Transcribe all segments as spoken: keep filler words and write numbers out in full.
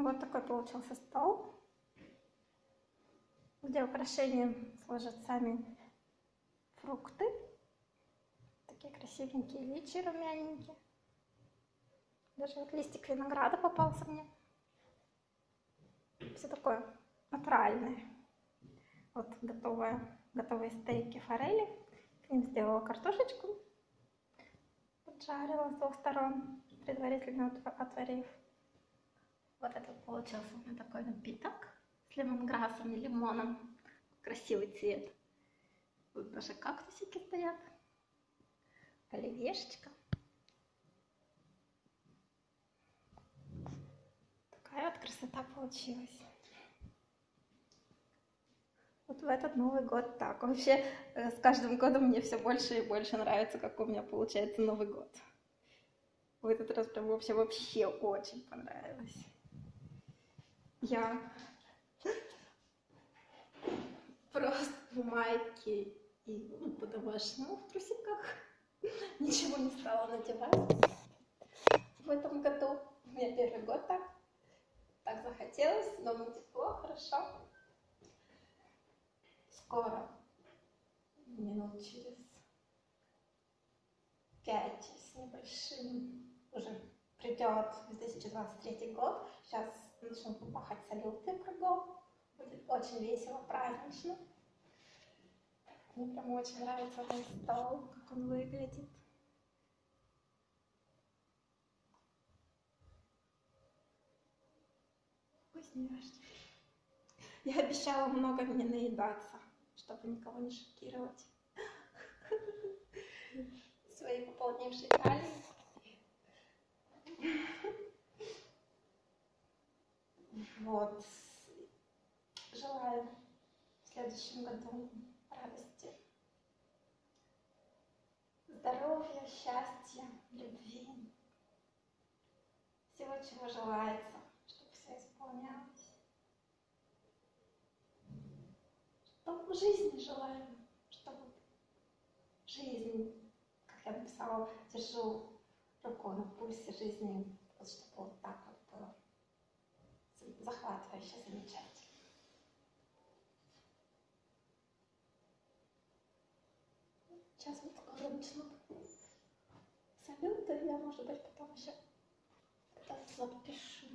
Вот такой получился стол, где украшения служат сами фрукты. Такие красивенькие личи, румяненькие. Даже вот листик винограда попался мне. Все такое натуральное. Вот готовые, готовые стейки форели. К ним сделала картошечку. Поджарила с двух сторон, предварительно отварив. Вот это получился у меня такой напиток с лемонграссом и лимоном. Красивый цвет. Тут даже кактусики стоят. Оливьешечка. Такая вот красота получилась. Вот в этот Новый год так. Вообще, с каждым годом мне все больше и больше нравится, как у меня получается Новый год. В этот раз прям вообще, вообще очень понравилось. Я просто в майке и ну, по-домашнему в трусиках. Ничего не стала надевать в этом году. У меня первый год так. Так захотелось. Дома тепло, хорошо. Скоро, минут через пять с небольшим, уже придет две тысячи двадцать третий год. Сейчас начнут пахать салюты кругом. Будет очень весело, празднично. Мне прям очень нравится мой стол, как он выглядит. Вкусняшки. Я обещала много не наедаться, чтобы никого не шокировать своей пополнившей талией. Вот. Желаю в следующем году радости, здоровья, счастья, любви. Всего, чего желается, чтобы все исполнялось. Что в жизни желаем, чтобы жизнь, как я написала, держу руку на пульсе жизни, вот чтобы вот так вот было захватывающе, замечательно. Сейчас вот скоро начнут салюты, я, может быть, потом еще запишу.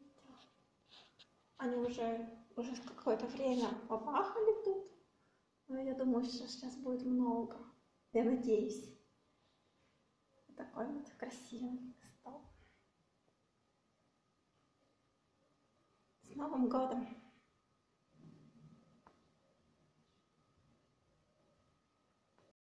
Они уже, уже какое-то время побахали тут, но я думаю, что сейчас будет много. Я надеюсь. Вот такой вот красивый стол. С Новым годом!